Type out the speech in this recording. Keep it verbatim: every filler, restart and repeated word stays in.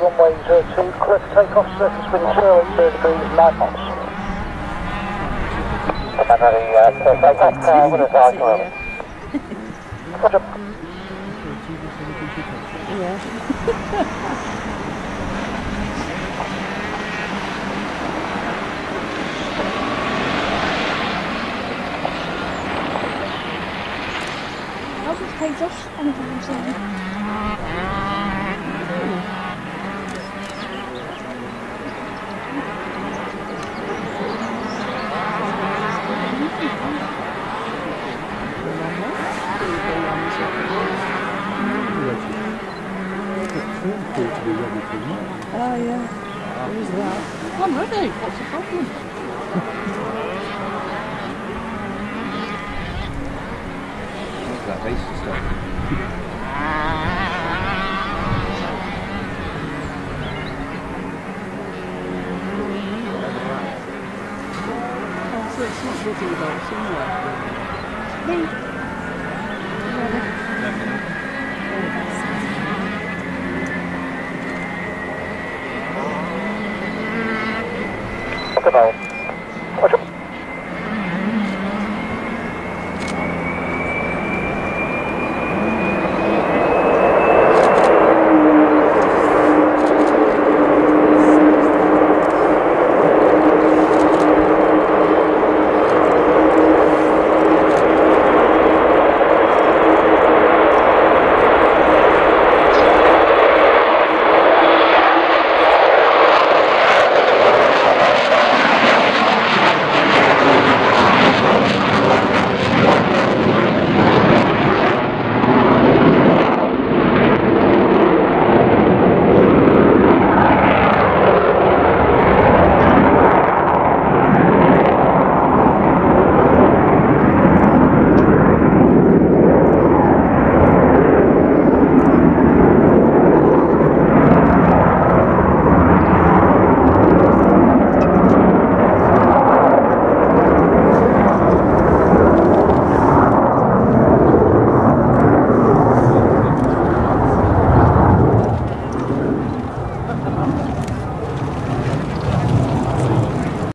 runway zero two, clear for takeoff, surface wind zero eight zero degrees, nine knots. I'm ready, uh, clear for takeoff, uh, with a target level. Roger. Yeah. How's it paid off anytime soon? Oh yeah. Who's that? I'm ready. What's the problem? What's that base stuff? Oh, so it's not really about somewhere. Me. Goodbye.